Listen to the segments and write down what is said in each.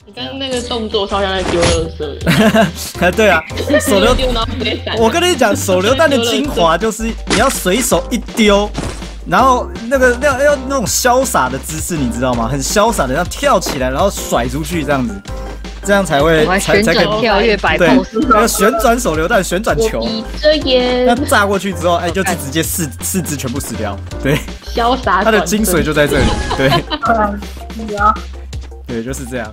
你刚刚那个动作超像在丢垃圾的。 对啊，手榴丢然后直接闪。 我跟你讲，手榴弹的精华就是你要随手一丢，然后要那种潇洒的姿势，你知道吗？很潇洒的要跳起来，然后甩出去这样子，这样才会旋转跳跃摆 pose。 那个旋转手榴弹、旋转球， 闭着眼， 那炸过去之后，就是直接四肢全部死掉。对， 潇洒。 它的精髓就在这里。对，对，就是这样。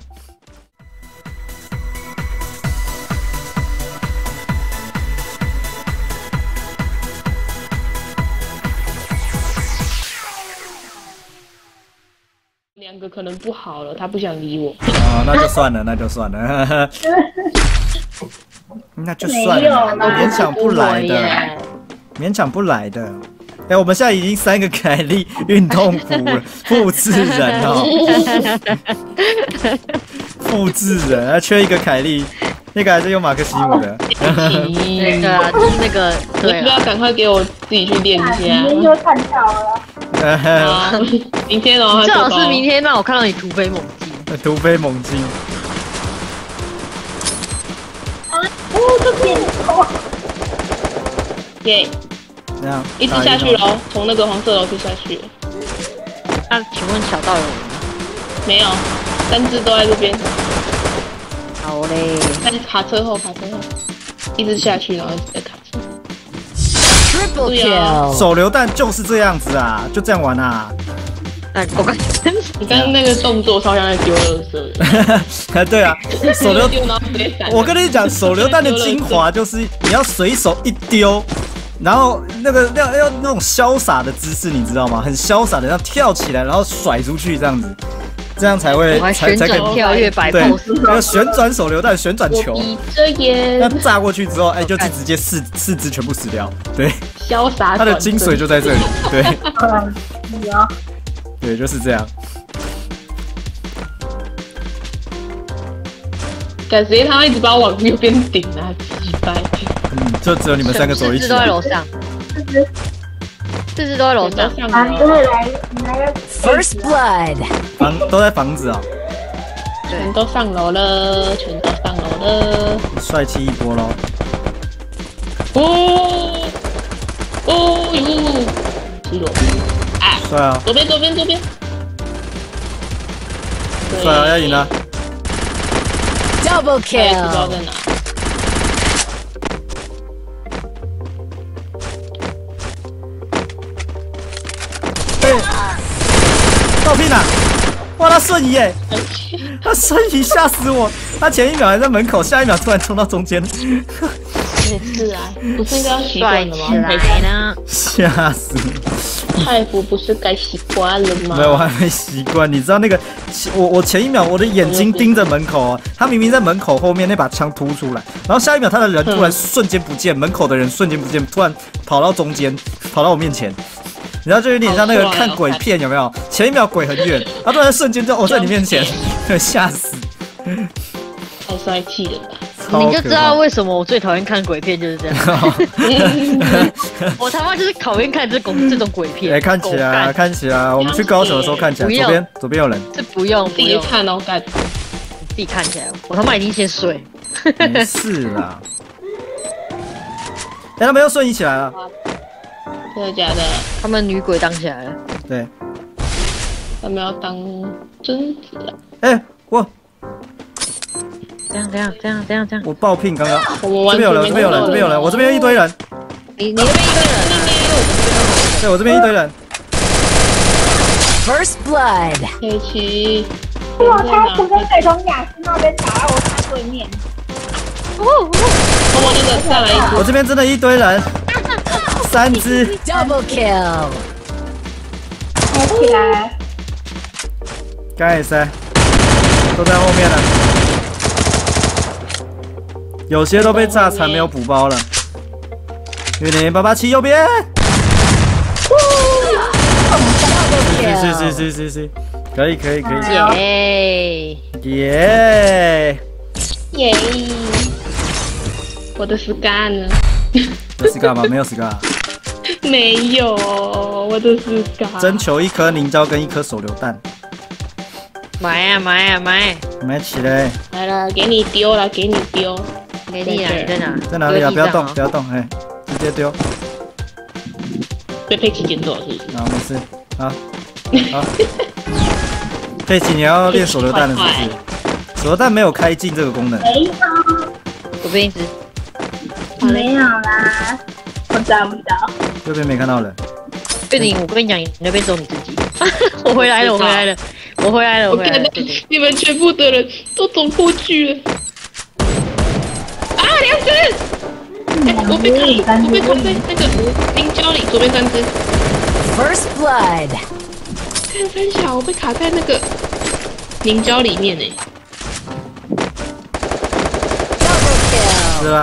两个可能不好了，他不想理我。 哦，那就算了，那就算了，那就算了，勉强不来的，勉强不来的。我们现在已经3个凯莉运动服了，复制人哦，复制人，还缺一个凯莉，那个还是用马克西姆的。 那个啊，就是那个， 你是不是要赶快给我自己去练一下？ 明天就看到了。 明天哦， 最好是明天让我看到你突飞猛进。 突飞猛进。 这边耶！ 这样一直下去喽，从那个黄色楼梯下去。 那请问小道有人吗？ 没有，3只都在这边。 好嘞。 在卡车后，一直下去，然后一直在卡车。 Triple kill。 手榴弹就是这样子啊，就这样玩啊。 我刚， 你刚刚那个动作超像在丢垃圾的。 对啊，手榴丢然后直接闪。 我跟你讲，手榴弹的精华就是你要随手一丢，然后要那种潇't的姿势，你知道吗？很潇洒的要跳起来，然后甩出去这样子，这样才会旋转跳跃摆 pose。 那个旋转手榴弹、旋转球， 闭着眼， 那炸过去之后，就是直接四肢全部死掉。对， 潇洒。 它的精髓就在这里。对，对，就是这样。 感觉他一直把我往右边顶啊，击败。 就只有你们3个走一起。 4只都在楼上。4只都在楼上。 First blood。 都在房子啊。 全都上楼了，全都上楼了。 帅气一波喽！ 哦哟，7楼。 帅啊！ 左边。 帅啊！要赢了。 Double 不知道 kill。 在哪。 倒拼啊！哇，他瞬移耶！他瞬移吓死我！他前一秒还在门口，下一秒突然冲到中间。 也是啊，不是应该要习惯了吗？ 来呢？ 吓死！ 泰服不是该习惯了吗？ 没有，我还没习惯。你知道那个我前一秒我的眼睛盯着门口啊，他明明在门口后面那把枪突出来，然后下一秒他的人突然瞬间不见，门口的人瞬间不见，突然跑到中间，跑到我面前。然后就有点像那个看鬼片，有没有？前一秒鬼很远，他突然瞬间就在你面前，吓死！ 太帅气了吧！ 你就知道为什么我最讨厌看鬼片就是这样。我他妈就是讨厌看这种鬼片。 看起来，我们去高雄的时候看起来，左边有人。 这不用自己看哦，干。 自己看起来，我他妈已经先睡。 没事啦。他们又瞬移起来了。 真的假的？ 他们女鬼当起来了。 对。 他们要当贞子了。 我。 这样。 我爆聘刚刚。 这边有人，这边有人，我这边有一堆人。 你那边一堆人啊？ 对，我这边一堆人。 First blood。 黑棋。 他从北从雅思那边打到我家对面。 我那个再来一我这边真的一堆人。3只 Double kill。 抬起来。 刚才也是，都在后面了。有些都被炸残，没有补包了。1087右边。是，可以。耶！ 我的 Scar 呢？ 有 Scar 吗？没有 Scar。 没有，我的 Scar。 征求1颗凝胶跟1颗手榴弹。 买。 买起来， 来了，给你丢了，给你丢。 给你啊，你在哪？ 在哪里啊？不要动， 啊不！要动，哎，直接丢。 被佩奇捡走了是不是？ 好，没事，好，好。佩奇，你要练手榴弹了是不是？手榴弹没有开镜这个功能。 没有， 左边一只， 没有啦，我找不到。 这边没看到人。 贝宁，我跟你讲，你那边只有你自己。我回来了，我回来了，我回来了，我回来了。对对， 你们全部的人都走过去了。啊，两只！哎，我被卡在那个凝胶里，左边3只。 First blood. 看三小，我被卡在那个凝胶里面呢。 Double kill. 是吧？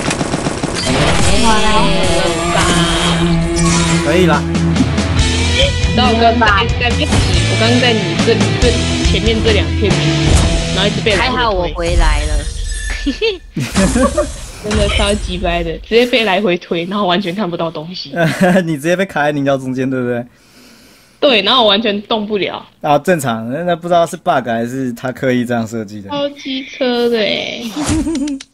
可以啦。 然后我刚在被洗，我刚在你这前面这2片，然后一直被来回推还好我回来了。 真的超级掰的，直接被来回推，然后完全看不到东西。 你直接被卡在凝胶中间，对不对？ 对，然后我完全动不了， 啊，正常，那不知道是 bug 还是他刻意这样设计的。 超机车的哎。